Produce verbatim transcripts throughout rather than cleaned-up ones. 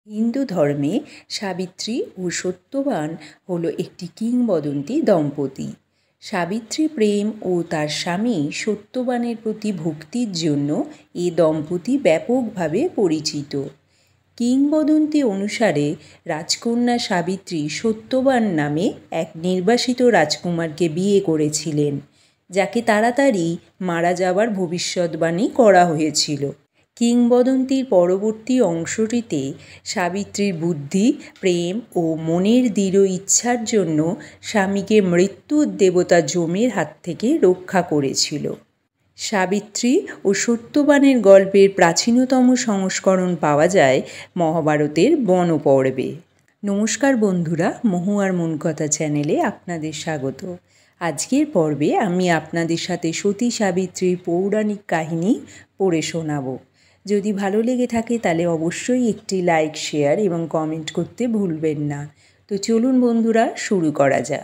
হিন্দু ধর্মে সাবিত্রী ও সত্যবান হলো একটি কিংবদন্তি দম্পতি। সাবিত্রী প্রেম ও তার স্বামী সত্যবানের প্রতি ভক্তির জন্য এ দম্পতি ব্যাপকভাবে পরিচিত। কিংবদন্তি অনুসারে রাজকন্যা সাবিত্রী সত্যবান নামে এক নির্বাসিত রাজকুমারকে বিয়ে করেছিলেন, যাকে তাড়াতাড়ি মারা যাবার ভবিষ্যদ্বাণী করা হয়েছিল। কিংবদন্তির পরবর্তী অংশটিতে সাবিত্রীর বুদ্ধি, প্রেম ও মনের দৃঢ় ইচ্ছার জন্য স্বামীকে মৃত্যুর দেবতা যমের হাত থেকে রক্ষা করেছিল। সাবিত্রী ও সত্যবানের গল্পের প্রাচীনতম সংস্করণ পাওয়া যায় মহাভারতের বনপর্বে। নমস্কার বন্ধুরা, মহুয়ার মন কথা চ্যানেলে আপনাদের স্বাগত। আজকের পর্বে আমি আপনাদের সাথে সতী সাবিত্রীর পৌরাণিক কাহিনী পড়ে শোনাবো। যদি ভালো লেগে থাকে তাহলে অবশ্যই একটি লাইক, শেয়ার এবং কমেন্ট করতে ভুলবেন না। তো চলুন বন্ধুরা, শুরু করা যাক।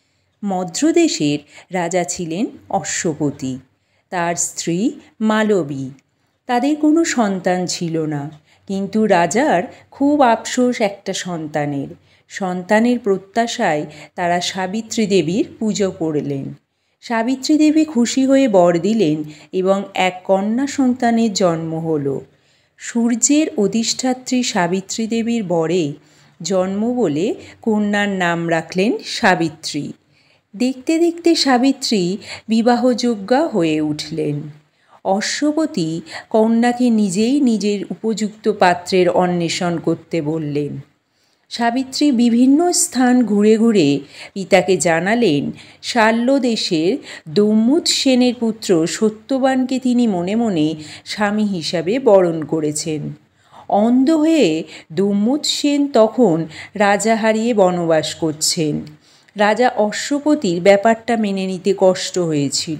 মদ্রদেশের রাজা ছিলেন অশ্বপতি, তার স্ত্রী মালবী। তাদের কোনো সন্তান ছিল না, কিন্তু রাজার খুব আফসোস একটা সন্তানের। সন্তানের প্রত্যাশায় তারা সাবিত্রী দেবীর পুজো করলেন। সাবিত্রী দেবী খুশি হয়ে বর দিলেন এবং এক কন্যা সন্তানের জন্ম হলো। সূর্যের অধিষ্ঠাত্রী সাবিত্রী দেবীর বরে জন্ম বলে কন্যার নাম রাখলেন সাবিত্রী। দেখতে দেখতে সাবিত্রী বিবাহযোগ্যা হয়ে উঠলেন। অশ্বপতি কন্যাকে নিজেই নিজের উপযুক্ত পাত্রের অন্বেষণ করতে বললেন। সাবিত্রী বিভিন্ন স্থান ঘুরে ঘুরে পিতাকে জানালেন শাল্য দেশের দৌমুদ সেনের পুত্র সত্যবানকে তিনি মনে মনে স্বামী হিসাবে বরণ করেছেন। অন্ধ হয়ে দৌমুদ সেন তখন রাজা হারিয়ে বনবাস করছেন। রাজা অশ্বপতির ব্যাপারটা মেনে নিতে কষ্ট হয়েছিল।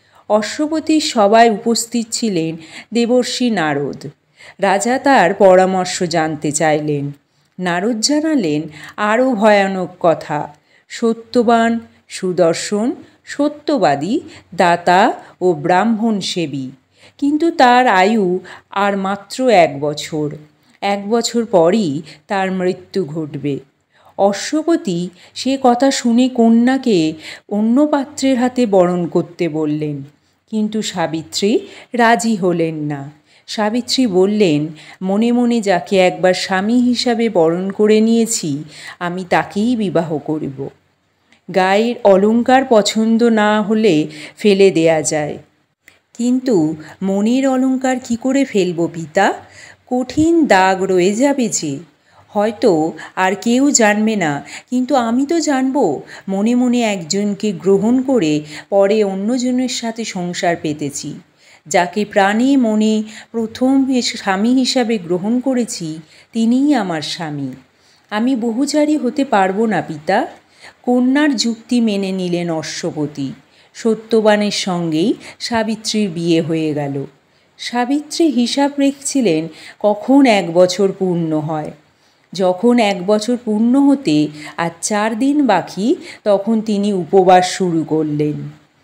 অশ্বপতির সভায় উপস্থিত ছিলেন দেবর্ষি নারদ। রাজা তার পরামর্শ জানতে চাইলেন। নারদ জানালেন আরও ভয়ানক কথা। সত্যবান সুদর্শন, সত্যবাদী, দাতা ও ব্রাহ্মণ সেবী, কিন্তু তার আয়ু আর মাত্র এক বছর। এক বছর পরই তার মৃত্যু ঘটবে। অশ্বপতি সে কথা শুনে কন্যাকে অন্য পাত্রের হাতে বরণ করতে বললেন, কিন্তু সাবিত্রী রাজি হলেন না। সাবিত্রী বললেন, মনে মনে যাকে একবার স্বামী হিসাবে বরণ করে নিয়েছি, আমি তাকেই বিবাহ করব। গায়ের অলংকার পছন্দ না হলে ফেলে দেয়া যায়, কিন্তু মনের অলংকার কি করে ফেলব পিতা? কঠিন দাগ রয়ে যাবে যে। হয়তো আর কেউ জানবে না, কিন্তু আমি তো জানব। মনে মনে একজনকে গ্রহণ করে পরে অন্যজনের সাথে সংসার পেতেছি। যাকে প্রাণে মনে প্রথম স্বামী হিসাবে গ্রহণ করেছি, তিনিই আমার স্বামী। আমি বহুচারী হতে পারবো না পিতা। কন্যার যুক্তি মেনে নিলেন অশ্বপতি। সত্যবানের সঙ্গেই সাবিত্রীর বিয়ে হয়ে গেল। সাবিত্রী হিসাব রেখেছিলেন কখন এক বছর পূর্ণ হয়। যখন এক বছর পূর্ণ হতে আর চার দিন বাকি, তখন তিনি উপবাস শুরু করলেন।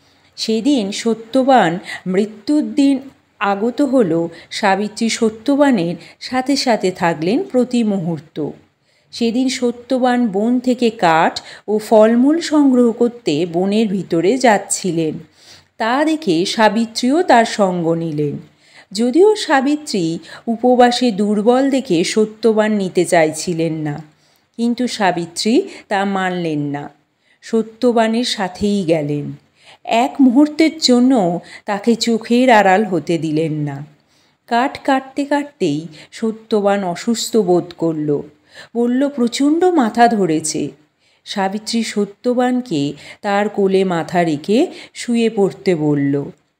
সেদিন সত্যবান মৃত্যুর দিন আগত হল। সাবিত্রী সত্যবানের সাথে সাথে থাকলেন প্রতি মুহূর্ত। সেদিন সত্যবান বন থেকে কাঠ ও ফলমূল সংগ্রহ করতে বনের ভিতরে যাচ্ছিলেন। তা দেখে সাবিত্রীও তার সঙ্গ নিলেন। যদিও সাবিত্রী উপবাসে দুর্বল দেখে সত্যবান নিতে চাইছিলেন না, কিন্তু সাবিত্রী তা মানলেন না। সত্যবানের সাথেই গেলেন। এক মুহূর্তের জন্য তাকে চোখের আড়াল হতে দিলেন না। কাঠ কাটতে কাটতেই সত্যবান অসুস্থ বোধ করল। বলল, প্রচণ্ড মাথা ধরেছে। সাবিত্রী সত্যবানকে তার কোলে মাথা রেখে শুয়ে পড়তে বলল।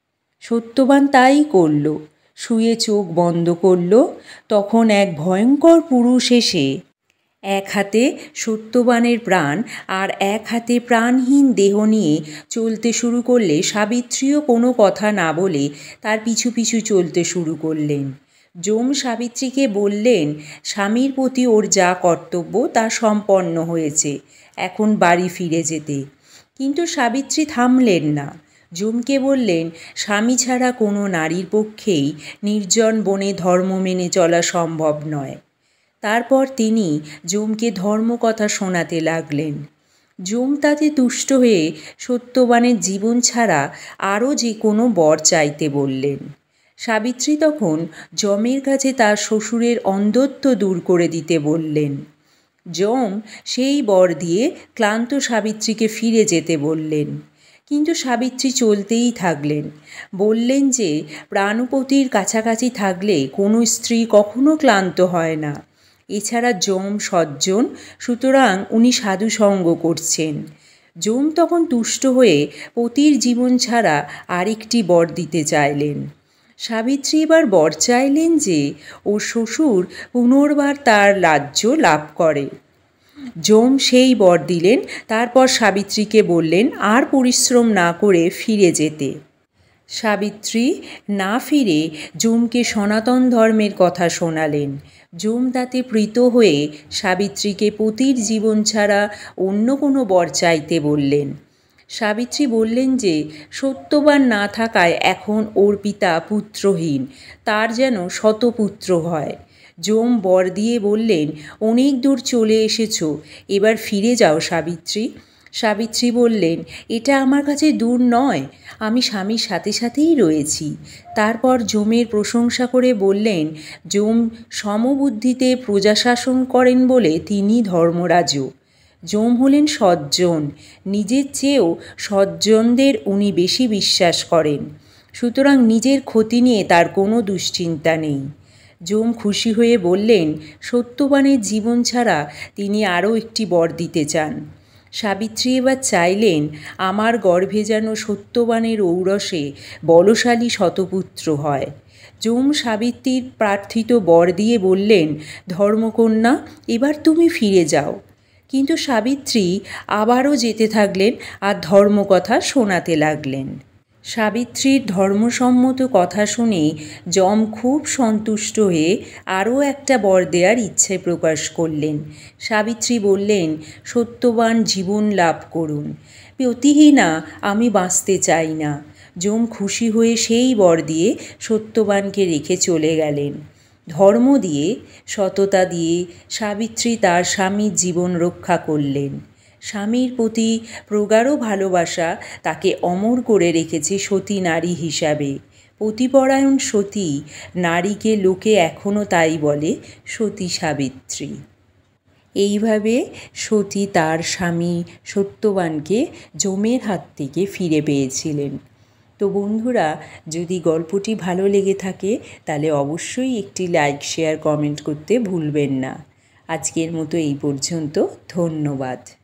সত্যবান তাই করল। শুয়ে চোখ বন্ধ করল। তখন এক ভয়ঙ্কর পুরুষ এসে এক হাতে সত্যবানের প্রাণ আর এক হাতে প্রাণহীন দেহ নিয়ে চলতে শুরু করলে সাবিত্রীও কোনো কথা না বলে তার পিছু পিছু চলতে শুরু করলেন। যম সাবিত্রীকে বললেন, স্বামীর প্রতি ওর যা কর্তব্য তা সম্পন্ন হয়েছে, এখন বাড়ি ফিরে যেতে। কিন্তু সাবিত্রী থামলেন না। যমকে বললেন, স্বামী ছাড়া কোনো নারীর পক্ষেই নির্জন বনে ধর্ম মেনে চলা সম্ভব নয়। তারপর তিনি যমকে ধর্মকথা শোনাতে লাগলেন। যম তাতে তুষ্ট হয়ে সত্যবানের জীবন ছাড়া আরও যে কোনো বর চাইতে বললেন। সাবিত্রী তখন যমের কাছে তার শ্বশুরের অন্ধত্ব দূর করে দিতে বললেন। যম সেই বর দিয়ে ক্লান্ত সাবিত্রীকে ফিরে যেতে বললেন, কিন্তু সাবিত্রী চলতেই থাকলেন। বললেন যে প্রাণপতির কাছাকাছি থাকলে কোনো স্ত্রী কখনো ক্লান্ত হয় না। এছাড়া যম সজ্জন, সুতরাং উনি সাধুসঙ্গ করছেন। যম তখন তুষ্ট হয়ে পতির জীবন ছাড়া আরেকটি বর দিতে চাইলেন। সাবিত্রী এবার বর চাইলেন যে ওর শ্বশুর পুনর্বার তার রাজ্য লাভ করে। যম সেই বর দিলেন। তারপর সাবিত্রীকে বললেন আর পরিশ্রম না করে ফিরে যেতে। সাবিত্রী না ফিরে যমকে সনাতন ধর্মের কথা শোনালেন। যম তাতে প্রীত হয়ে সাবিত্রীকে পতির জীবন ছাড়া অন্য কোনো বর চাইতে বললেন। সাবিত্রী বললেন যে সত্যবান না থাকায় এখন ওর পিতা পুত্রহীন, তার যেন শতপুত্র হয়। যম বর দিয়ে বললেন, অনেক দূর চলে এসেছো, এবার ফিরে যাও সাবিত্রী। সাবিত্রী বললেন, এটা আমার কাছে দূর নয়, আমি স্বামীর সাথে সাথেই রয়েছি। তারপর যমের প্রশংসা করে বললেন, যম সমবুদ্ধিতে প্রজাশাসন করেন বলে তিনি ধর্মরাজও। যম হলেন সজ্জন, নিজের চেয়েও সজ্জনদের উনি বেশি বিশ্বাস করেন, সুতরাং নিজের ক্ষতি নিয়ে তার কোনো দুশ্চিন্তা নেই। যম খুশি হয়ে বললেন, সত্যবানের জীবন ছাড়া তিনি আরও একটি বর দিতে চান। সাবিত্রী এবার চাইলেন, আমার গর্ভে যেন সত্যবানের ঔরসে বলশালী শতপুত্র হয়। যম সাবিত্রীর প্রার্থিত বর দিয়ে বললেন, ধর্মকন্যা, এবার তুমি ফিরে যাও। কিন্তু সাবিত্রী আবারও যেতে থাকলেন আর ধর্মকথা শোনাতে লাগলেন। সাবিত্রীর ধর্মসম্মত কথা শুনে যম খুব সন্তুষ্ট হয়ে আরও একটা বর দেওয়ার ইচ্ছে প্রকাশ করলেন। সাবিত্রী বললেন, সত্যবান জীবন লাভ করুন, প্রতিহীনা আমি বাঁচতে চাই না। যম খুশি হয়ে সেই বর দিয়ে সত্যবানকে রেখে চলে গেলেন। ধর্ম দিয়ে, সততা দিয়ে সাবিত্রী তার স্বামীর জীবন রক্ষা করলেন। স্বামীর প্রতি প্রগাঢ় ভালোবাসা তাকে অমর করে রেখেছে সতী নারী হিসাবে। পতিপরায়ণ সতী নারীকে লোকে এখনও তাই বলে সতী সাবিত্রী। এইভাবে সতী তার স্বামী সত্যবানকে যমের হাত থেকে ফিরে পেয়েছিলেন। তো বন্ধুরা, যদি গল্পটি ভালো লেগে থাকে তাহলে অবশ্যই একটি লাইক, শেয়ার, কমেন্ট করতে ভুলবেন না। আজকের মতো এই পর্যন্ত। ধন্যবাদ।